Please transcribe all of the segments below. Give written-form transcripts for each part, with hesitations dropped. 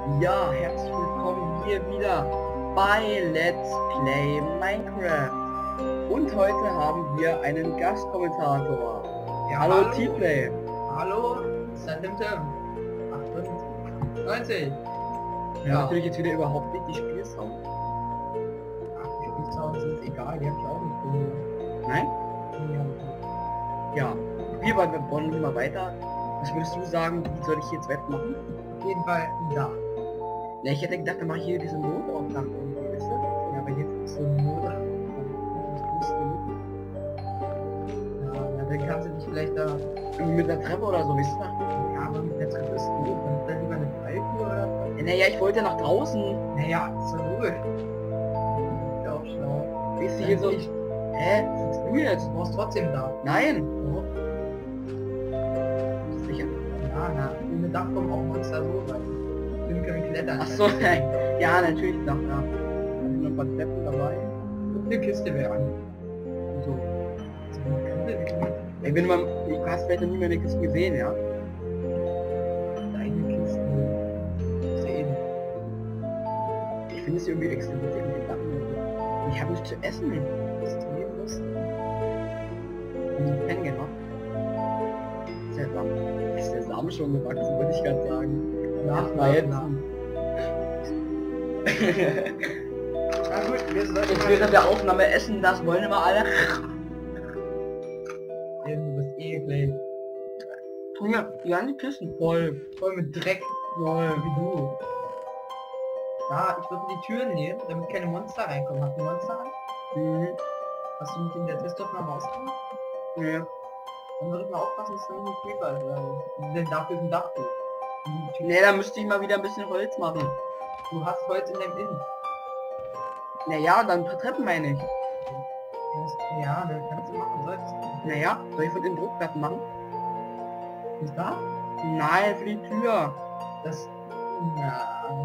Ja, herzlich willkommen hier wieder bei Let's Play Minecraft. Und heute haben wir einen Gastkommentator. Ja, hallo hallo. T-Play. Hallo, Tim. 98. Ja, natürlich jetzt wieder überhaupt nicht die Spielsound. Ach, die Spielsound ist egal, die hab ich auch nicht gehört. Nein? Ja. Ja. Wir wollen immer weiter. Was würdest du sagen, wie soll ich jetzt weitermachen? Auf jeden Fall da. Ne, ich hätte gedacht, dann mache ich hier diese Notaufnahme irgendwie, weißt du? Ja, aber jetzt ist so nur. Ja, dann kannst du dich vielleicht da. Irgendwie mit einer Treppe oder so, weißt du? Ja, aber mit der Treppe ist gut. Dann lieber eine Balken oder was? Naja, ich wollte ja nach draußen. Naja, ist so logisch. Ja, auch schlau. Weißt du, hier so... Hä? Was bist du jetzt? Du brauchst trotzdem da. Nein! So. Sicher? Ja, na, in der Dach kommen auch Monster so weit. Wir können klettern. Ach so, nein. Ja, natürlich doch, ja. Hab ich noch ein paar Treppen dabei. Und eine Kiste wäre an. Und so. So eine Kiste, wie kann man Ich bin mal... Du hast vielleicht noch nie meine Kiste gesehen, ja? deine Kiste sehen? Ich finde es irgendwie extrem witzig mit den Sachen. Ich habe nichts zu essen. Extrem lustig. Und so pennen gehen, wa? Ist der Samen schon gewachsen, würde ich gerade sagen. Nach Mal jetzt. Na gut, wir sollten Jetzt während der Aufnahme essen, das wollen immer alle. Du bist eklig. Tun mir die ganzen Kisten voll. Voll mit Dreck. Voll, wie du. Ja, ich würde die Türen nehmen, damit keine Monster reinkommen. Hast du Monster an? Mhm. Hast du mit in der Testaufnahme ausgemacht? Ja. Dann würde ich mal aufpassen, dass da nicht ein Creeper ist. Denn dafür ist ein Dach gut. Ne, da müsste ich mal wieder ein bisschen Holz machen. Du hast Holz in deinem Innen. Naja, dann ein paar Treppen meine ich. Ja, dann kannst du machen, sollst du. Naja, soll ich von den Druckplatten machen? Ist da? Nein, für die Tür. Das... Ja...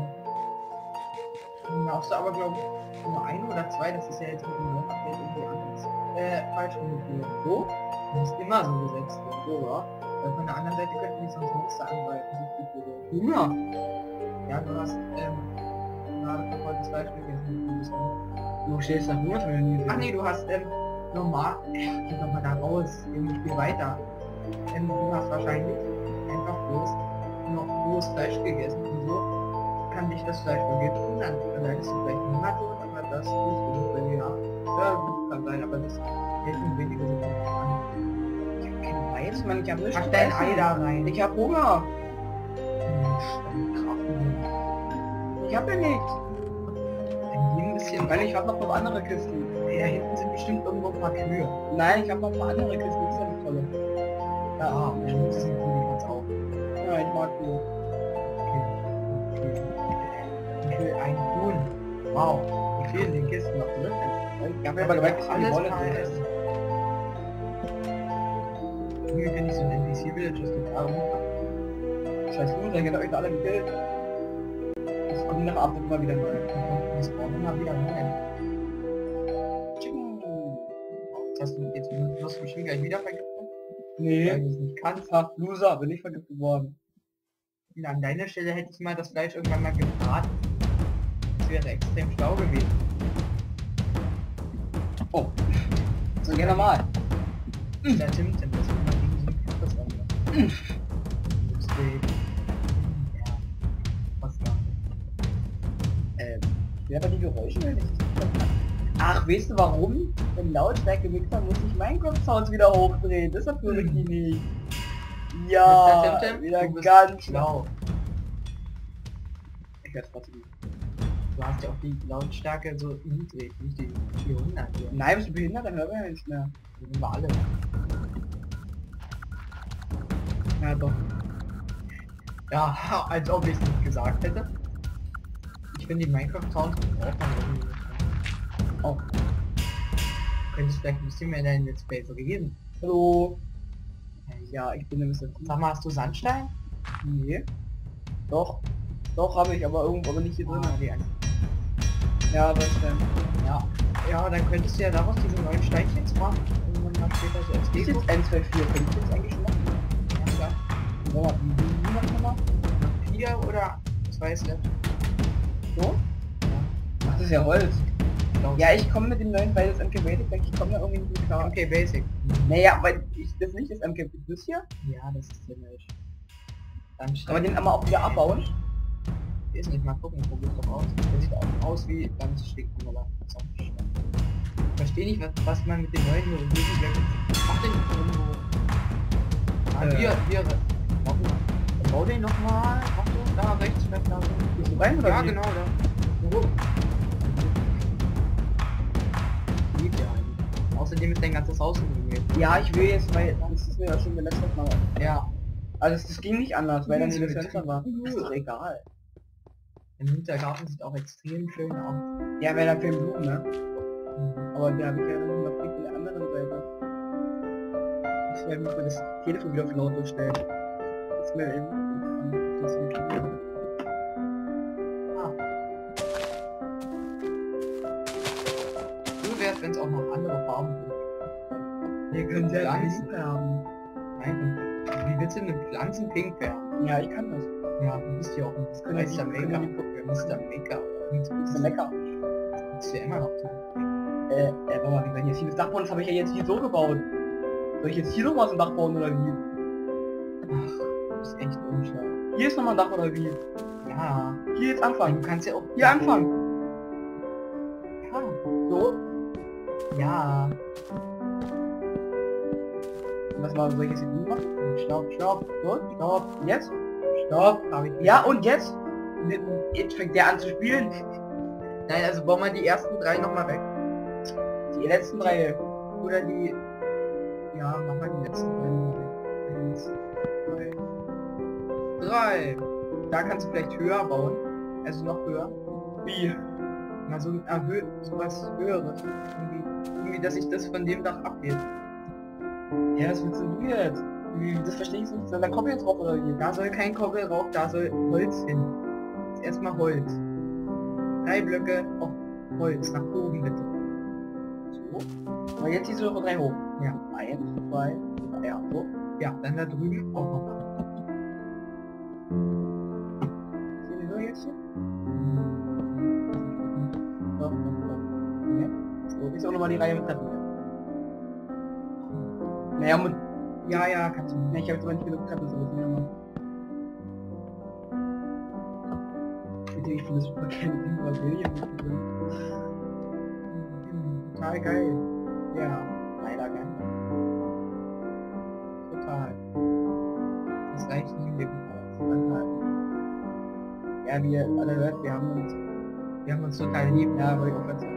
Brauchst du aber, glaube ich, nur ein oder zwei, das ist ja jetzt mit dem Update irgendwie anders. Falsch rumgeführt. Wo? Das ist immer so gesetzt. So, ja. Weil von der anderen Seite könnten die sonst Monster angreifen. Hunger. Ja, du hast, gerade verfolgtes Fleisch gegessen. Wo stehst du da Hunger drin? Ach nee, du hast, normal, geh doch mal da raus, ich spiel weiter. Du hast wahrscheinlich einfach bloß noch rohes Fleisch gegessen und so kann dich das Fleisch vergiften, dann leidest du vielleicht Hunger, aber das ist nicht, wenn ja, gut kann sein, aber das hält nur wenige Sekunden an. Ich hab kein Weiß, Mann, ich hab nichts Pack zu dein essen. Ei da rein. Ich hab Hunger. Ich hab ja nichts. Ein bisschen, Weil ich hab noch andere Kisten. ey, da hinten sind bestimmt irgendwo ein paar Kühe. Nein, ich hab noch ein paar andere Kisten, das ist ja das Tolle. Ja, bestimmt sind Kühe ganz auch. Ja, ich mag die. Okay, ein Huhn. Wow, wie viel in den Kisten noch, ne? Ich hab aber gemerkt, dass die alles Wolle KS. sind. Wie finde ich so ein NPC-Villages total runter? Scheiß Huhn, dann geht euch alle gekillt. Das kommt nach ab und mal wieder neu. Wir spawnen immer wieder rein. Chicken. Jetzt hast du wirst du bestimmt gleich wieder vergiftet? Weil Nee. du es nicht kannst. Ach, Loser, bin ich vergiftet worden. Ja, an deiner Stelle hätte ich mal das Fleisch irgendwann mal gebraten. Das wäre extrem schlau gewesen. Oh. So, geh nochmal. Der Tim, das ist immer gegen so ein Kampf an. Ja, was da? Ja, aber die Geräusche, wenn ich das nicht verstanden. Ach, weißt du warum? Im Lautstärke-Mixer muss ich Minecraft-Sounds wieder hochdrehen. Deshalb höre ich die nicht. Ja, Mit der Tim, wieder du bist ganz schlau. Ich werde trotzdem. Du hast ja auch die Lautstärke so niedrig, nicht die 400 hier. Nein, bist du behindert? Dann hören wir ja nichts mehr. Die sind wir alle. Ja, doch. Ja, als ob ich es nicht gesagt hätte. Ich finde die Minecraft-Sounds braucht man irgendwie. Oh. Könntest vielleicht ein bisschen mehr in deinen Let's Plays reden. Hallo. Ja, ich bin ein bisschen... Sag mal, hast du Sandstein? Nee. Doch. Doch, habe ich, aber irgendwo aber nicht hier drin. Ah, die eine. Ja, was denn? Ja. Ja, dann könntest du ja daraus diese neuen Steinchen machen. Irgendwann mal später so als Ist Deko. jetzt 1, 2, 4. Könnte ich jetzt eigentlich schon machen? Ja, So, wie macht man mal? 4 oder weiß nicht. So? Ach, das ist ja Holz. Ja, ich komme mit dem neuen, weil das MK Basic, denke ich, komme ja irgendwie nicht klar. Okay, Basic. Naja, weil ich das nicht ist MK das hier. Ja, das ist ja nicht. Dann Kann man den einmal auch wieder abbauen? Ist nicht, mal gucken, probier doch aus. Der sieht auch aus wie ganz schick. Ich verstehe nicht, was man mit den neuen Hieroglyphen macht. Den irgendwo. Hier. Bau den nochmal. Da rechts, vielleicht da. Gehst du rein oder Ja, wie? genau, da. Liegt ja eigentlich. Außerdem ist dein ganzes Haus umgemäht. Ja, ich will jetzt, weil das ist mir ja schon letztes Mal. Ja. Also das ging nicht anders, weil dann Mhm. die Fenster war. Ist doch egal. Im Hintergarten sieht auch extrem schön aus. Ja, weil da fehlen Blumen, ne? Mhm. Aber da habe ich ja dann noch viel von der anderen Seite. Ich werde mich mal das Telefon wieder auf laut stellen. Das ist mir eben. Das ist Cool wäre, wenn es auch noch andere Farben gibt. Wir können sehr Pflanzen. pink haben. Nein, wie willst du eine Pflanzen pink färben? Ja, ich kann das. Ja, du bist ja auch ein Können wir Mr. die- Maker. können wir Mr. Maker. Das ist lecker. Das ist ja immer noch drin. Warte mal, wie gesagt, jetzt hier das Dachboden, das habe ich ja jetzt hier so gebaut. Soll ich jetzt hier noch was im Dach bauen oder wie? Ach, das ist echt unschlau. Hier ist nochmal ein Dach oder wie? Ja, Hier jetzt du anfangen. kannst ja auch... Hier anfangen. Ja. So. Ja. Und was mal soll ich jetzt hier machen? Stopp, stopp. So, stopp. Jetzt? Stopp. Hab ich Ja, und jetzt? Jetzt fängt der an zu spielen. Nein, also bauen wir die ersten drei nochmal weg. Die letzten drei. Oder die... Ja, machen wir die letzten drei nochmal weg. 1, 2, 3. Da kannst du vielleicht höher bauen. Also noch höher. Wie? Mal so sowas höheres. Irgendwie, dass sich das von dem Dach abgeht. Ja, was willst du jetzt? Das verstehe ich nicht. Soll da Koppel jetzt drauf oder wie? Da soll kein Koppel rauf, da soll Holz hin. Jetzt erstmal Holz. 3 Blöcke auf Holz, nach oben bitte. So. Aber jetzt ziehst du noch 3 hoch. Ja. 1, 2, 3, ja, so. Ja, dann da drüben auch noch. Sehen wir so jetzt hier? So, so, so. Ja. So, ist auch nochmal die Reihe mit Treppen. Naja, und... Ja, kannst du. Ja, ich habe jetzt aber nicht genug Treppen, so müssen wir machen. Ich finde das super gerne mit Immobilien. Total geil. Ja, leider geil. Total. Das reicht nie Leben aus. Ja, wie ihr alle hört, wir haben uns total lieb, ja, wollte ich auch sagen.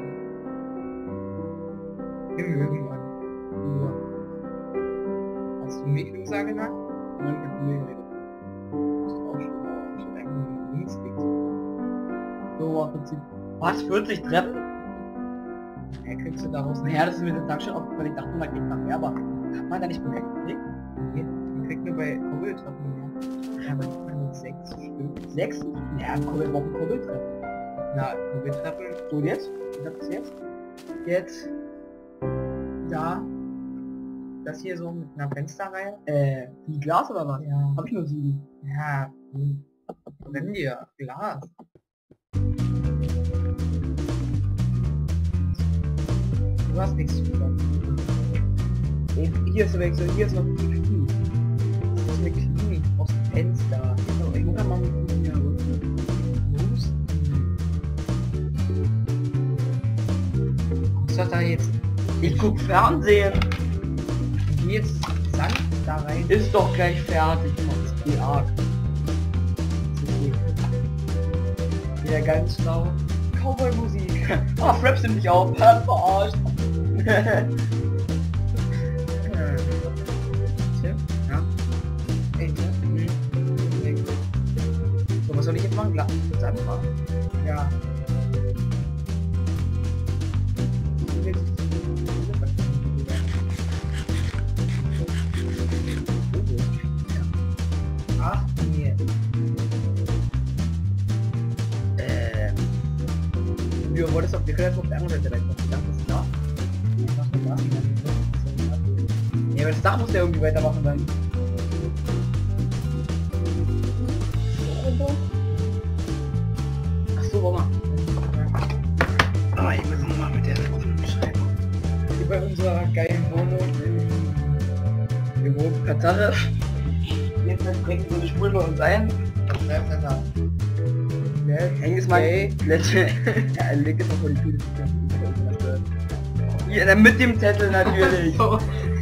Wir mögen uns. Nur, Hast du mich Loser genannt? man gibt mir geredet. Das ist auch schon eigentlich Dienstweg. So, im Prinzip. Was, 40 Treppen? Ja, kriegst du daraus Naja, das ist mir das Dankeschön auch, weil ich dachte, man kriegt noch mehr, aber hat man da nicht bemerkt? Nee? Nee, man kriegt nur bei Kurbeltreppen mehr. Ja, aber ich meine 6 Stück. 6? Ja, Kurbel brauchen Kurbeltreppen. Na, Kurbeltreppen. So, und jetzt? Wie sagt das jetzt? Jetzt. Da. Das hier so mit einer Fensterreihe. Wie Glas oder was? Ja. Hab ich nur 7. Ja. Wenn dir. Glas. Du hast nichts zu tun. Hier ist der Wechsel, hier ist noch die Knie. Das ist eine Klinik aus dem Fenster. Ich muss mal mit dem hier rücken. Was hat da jetzt? Ich guck Fernsehen. Geh jetzt Sand da rein. Ist doch gleich fertig. Die Art. Wieder ganz laut. Cowboy-Musik. Ah, Fraps nimmt dich auf. Verarscht. Ja. Ey, So, was soll ich jetzt machen? Glas anfangen. ja. Ach, nee. Wir wollten auf, wir können jetzt auf der anderen Seite reinkommen. Das ist klar. Ja, aber das Dach muss ja irgendwie weitermachen dann. So runter. warte mal. Ah, ich muss nochmal mit der Telefon schreiben. Wie bei unserer geilen Wohnung Wir wohnen Tatsache. Jetzt bringen so eine Spur bei uns ein. Häng es mal. Letzte. Ja, leg es mal vor die Tüte. Hier, mit dem Zettel natürlich. So.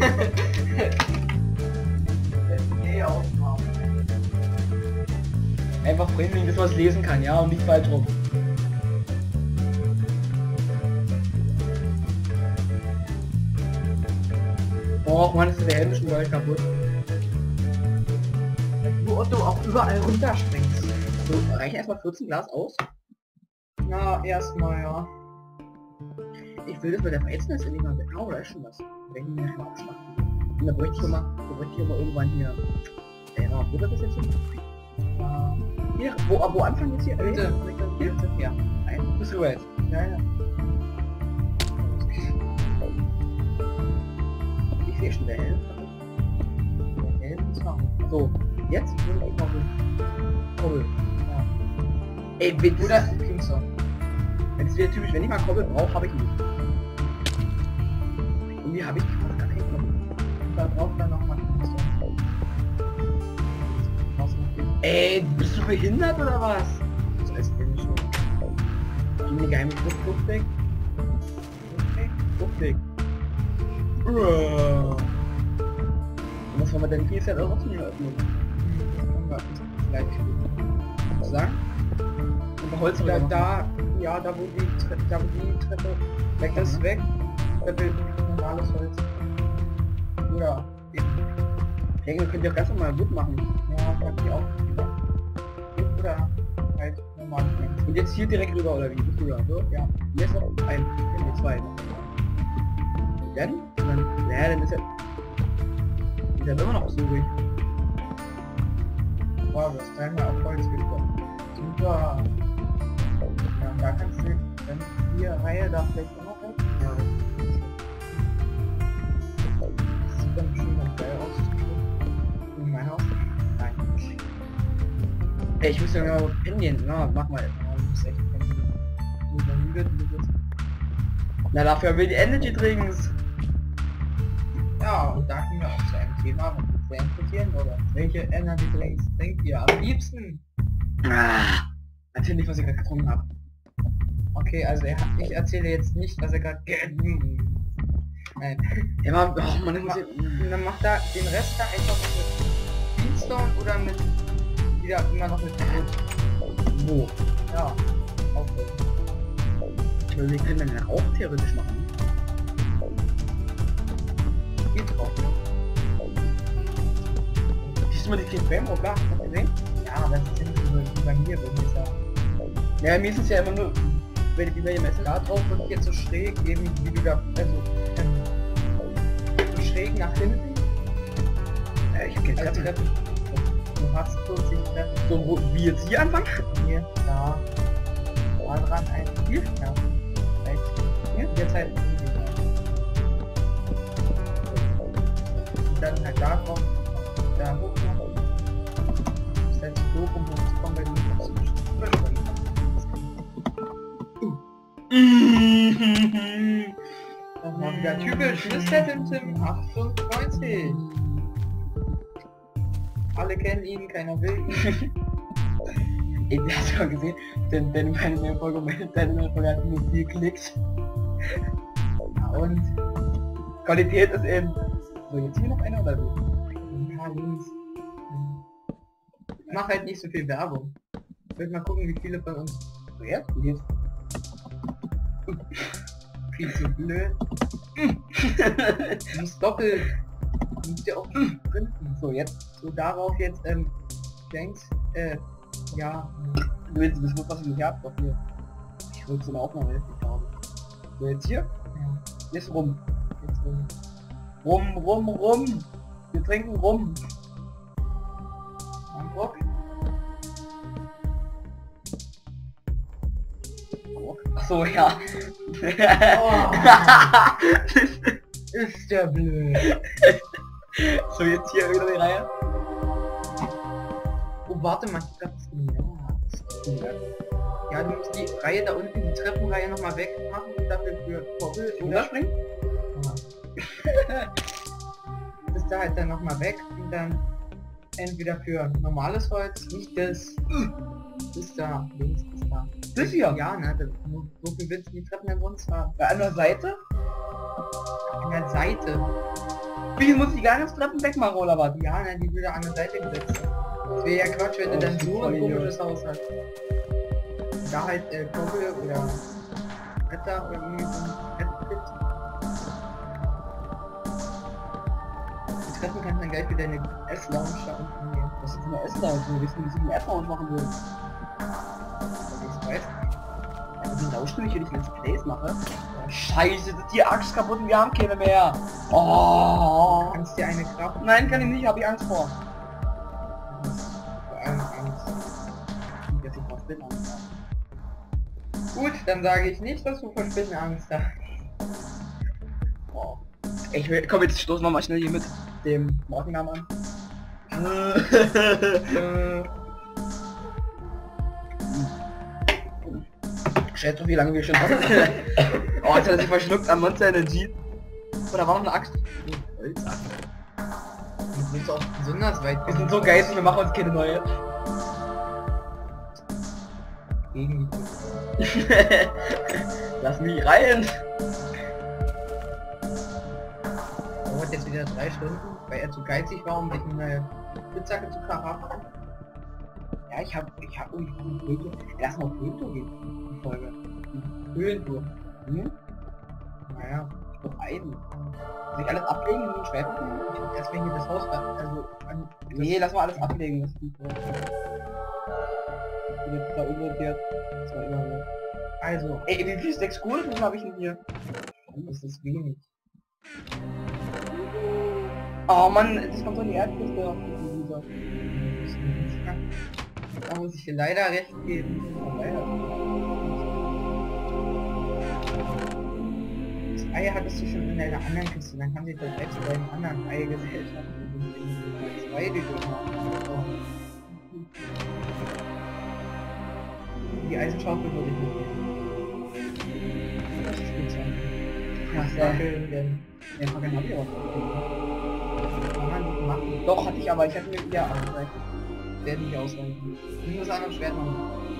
Einfach bringen, dass man es lesen kann, ja, und nicht falsch rum. Oh Mann, ist der Helm schon bald kaputt. Wo du auch überall runterspringst. So, reichen erstmal 14 Glas aus? Na, erstmal, ja. Ich will das mit der Verhältnis nicht mal genau, da ist schon was. Wenn ich mir mal abschlagen. Und da bräuchte ich schon mal irgendwann hier. Wo wird das jetzt hin? Hier, wo anfangen jetzt hier? Bitte. Hier? Ja. Nein, bist du jetzt? Ja, ja. Ich sehe schon der Helm. Der Helm ist noch. So, jetzt? Kobbel. Ja. Ey, bitte. Oder Kingston. Wenn es wieder typisch, wenn ich mal Kobbel brauche, habe ich ihn nicht. Irgendwie habe ich fast gar keinen Kobbel. Da braucht man noch mal Kingston. Ey, bist du behindert oder was? Das heißt nämlich schon. Gib mir geheime Frucht weg. Frucht weg. Und was wollen wir denn hier jetzt auch nicht öffnen? Vielleicht Sagen? Und Holz da, ja, da wo die Treppe weg ist, weg. Treppe, normales Holz. Oder Regel könnt ihr auch ganz normal gut machen. ja, kann ich auch. Oder halt normales Holz. Und jetzt hier direkt rüber oder wie? Bist du da? So? Ja. Hier ist noch ein, hier zwei. Dann? Ja, dann ist er. Ist er immer noch so ruhig. Wow, das ist einmal auf Holz gekommen. Super. Ja, da kannst du dann hier Reihe da vielleicht auch noch weg. Ja. Das sieht dann bestimmt ganz geil aus. In mein Haus? Nein. Ey, ich muss ja mal pennen gehen. Na, mach mal. Ja, du bist echt so müde, du bist. Na, dafür will die Energy Drinks. Ja, und da kommen wir auch zu einem Thema, was uns sehr interessieren würde. Welche Energy Drinks trinkt ihr am liebsten? Ah, erzähl nicht, was ich gerade getrunken habe. Okay, also ich erzähle jetzt nicht, was er gerade... Nein. Ja, man, oh, man muss Und dann macht da den Rest da einfach mit Beatstone oder mit... wieder immer noch mit Brot. wo? Ja, auch gut. Wir können dann auch theoretisch machen. Geht drauf. Siehst du mal die kleinen Frame? Oh klar, hast du gesehen? Ja, aber das ist ja nicht so wie bei mir, wenn ich sage. Ja, mir ist es ja immer nur, wenn ich die Messe Da drauf und jetzt so schräg, eben wie du da, also so schräg nach hinten. ich hab keine Als Treppe. Treppe. Du hast 40 Treppen. So, wo, wie jetzt hier anfangen? Hier, da dran, ein, hier, ja. Rechts, hier, jetzt halt und dann halt da drauf, da hoch noch. Ist halt so doof, um hochzukommen, weil du nicht so überspringen kannst. Und mal wieder typisch, Mr. Tim 98. Alle kennen ihn, keiner will ihn. Ey, du hast schon gesehen, denn meine neue Folge hat nur 4 Klicks. Ja, und Qualität ist in... So, jetzt hier noch einer oder so? ja, links. Mach halt nicht so viel Werbung. Ich will mal gucken, wie viele von uns... So, jetzt? Und jetzt? Viel zu blöd. Du musst doppelt. Du musst ja auch printen. So, jetzt? So darauf jetzt, denkst, ja. Du willst das was ich nicht hab, doch hier. Ich will so eine Aufnahme helfen haben. So, jetzt hier? Ja, Jetzt rum. jetzt rum. Rum. Wir trinken rum. Ein Bock. Ach so, ja. Oh, ist der blöd. So, jetzt hier wieder die Reihe. Oh, warte mal, ich glaub, das ist Ja, du musst die Reihe da unten, die Treppenreihe nochmal wegmachen und dafür für Koppel oder Springen? das da halt dann nochmal weg und dann entweder für normales Holz, nicht das. Das da, links ist da. Das hier? Ja, ne, das, so viel willst du die Treppen denn sonst haben? An der Seite? An der Seite. Wie muss ich die ganzen Treppen wegmachen oder was? Ja, ne, die würde an der Seite gesetzt. Das wäre ja Quatsch, wenn du dann so ein komisches Haus hast. Da halt Koppel oder Bretter oder irgendwie so ein Brettpit. Die Treppen kannst du dann gleich wieder in den S-Lounge da unten nehmen. Was ist denn eine Esslounge? Wir wissen, wie sie einen Esslounge machen will. Ich weiß. Ja, die Lauschen, wie ich hier die Let's Plays mache. Oh, Scheiße, ist die Axt kaputt und wir haben keine mehr. Oh. Du kannst dir eine Kraft. Nein, kann ich nicht, habe ich Angst vor. Vor allem Angst. Dass ich vor Spinnenangst habe. Gut, dann sage ich nicht, dass du vor Spinnenangst hast. Oh. Komm, jetzt stoßen wir mal schnell hier mit dem Markennamen an. Schätzt doch, wie lange wir schon haben. Oh, jetzt hat er sich verschluckt am Monster Energy. Oh, da war noch eine Axt. Holzaxt. Du bist auch besonders weit. Wir sind so geizig, wir machen uns keine neue. Gegen die Lass mich rein. dauert jetzt wieder 3 Stunden, weil er zu geizig war, um sich eine Spitzhacke zu haben. Ja, ich hab irgendwie Höhlentour. Lass mal auf Höhlentour gehen. Die Folge. Höhlentour. Hm? Naja, Doch Eisen. Soll ich alles ablegen und den Schwerpunkt? ich hab erst wenn hier das Haus war. Also, Nee, lass mal alles ablegen. Das ist jetzt da oben der. Das war immer so. also, Ey, wie viel 6 Kohlen habe ich denn hier? das ist wenig. Oh Mann, das kommt so in die Erdkiste. Da muss ich dir leider recht geben. Oh, leider. Das Ei hattest du schon in einer anderen Kiste, dann kann sich das Ei zu deinem anderen Ei Gesellschaft zwei gegeben haben. Die Eisenschaufel würde ich nicht nehmen. Das ist gut sein. Ja, Stapeln, denn den Packen habe ich aber. kann man nicht machen. Doch, hatte ich, aber ich hatte mir wieder angezeigt. Werden nicht ausreichen. Ich muss andere Schwert machen.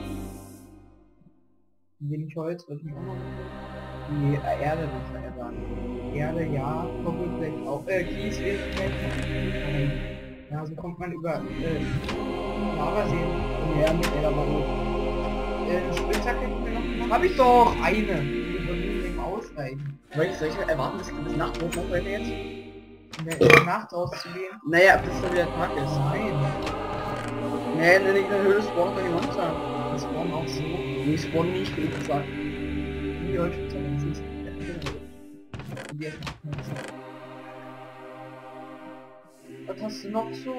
Wenig Holz würde ich mir auch noch. Die Erde würde ich ja sagen. Erde, ja, Koppel vielleicht auch. Kies wäre vielleicht. Ja, so kommt man über Lavaseen. Ja, mit der aber gut. Eine Spitzhacke hätten wir noch gemacht. Hab ich doch! Eine. Die würde ihm ausreichen. Soll ich erwarten, bis Nacht noch heute jetzt? In der Nacht rauszugehen. Naja, bis dann wieder Tag ist. Nein. Nee, in der Höhle spawnen die Monster. Das spawnen auch so. Die spawnen nicht, will ich gesagt. Die Holzspitzhacke sind die jetzt nicht. Was hast du noch so?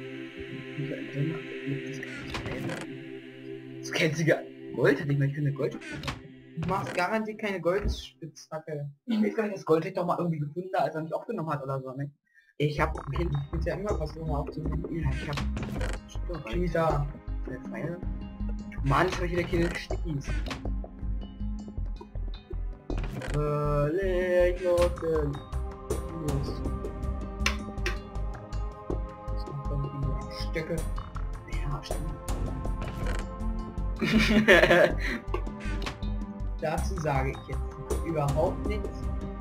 Das kennzige Gold hatte ich mal keine Gold. Du machst garantiert keine Goldspitzhacke. Ich weiß gar nicht, das Gold hätte ich doch mal irgendwie gefunden, als er mich aufgenommen hat oder so, ne? Ich hab Kind. Ist ja immer was immer aufzunehmen. Ja, ich hab. Cheater. Mann, ich hab wieder keine Stickies. Leckloten. Das macht dann die Stöcke. Ja, stimmt. Dazu sage ich jetzt überhaupt nichts.